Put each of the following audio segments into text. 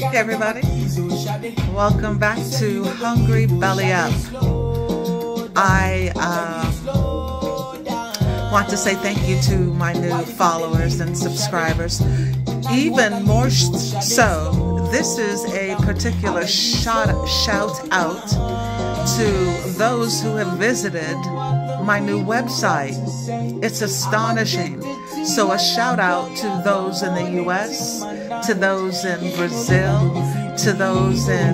Hey everybody, welcome back to Hungry Belly Up. I want to say thank you to my new followers and subscribers. Even more so, this is a particular shout out to those who have visited my new website. It's astonishing. So a shout out to those in the US, to those in Brazil, to those in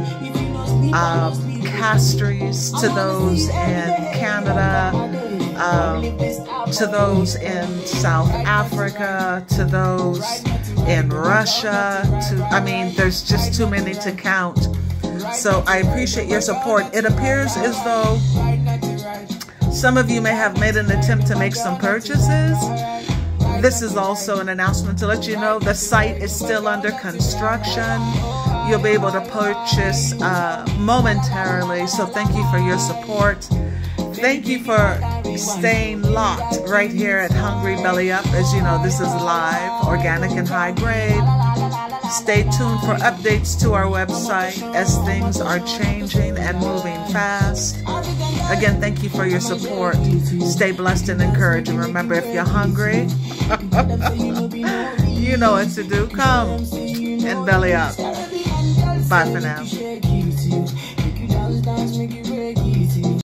Castries, to those in Canada, to those in South Africa, to those in Russia. There's just too many to count. So I appreciate your support. It appears as though some of you may have made an attempt to make some purchases. This is also an announcement to let you know the site is still under construction. You'll be able to purchase momentarily. So thank you for your support. Thank you for staying locked right here at Hungry Belly Up. As you know, this is live, organic and high grade. Stay tuned for updates to our website as things are changing and moving fast. Again, thank you for your support. Stay blessed and encouraged. And remember, if you're hungry, you know what to do. Come and belly up. Bye for now.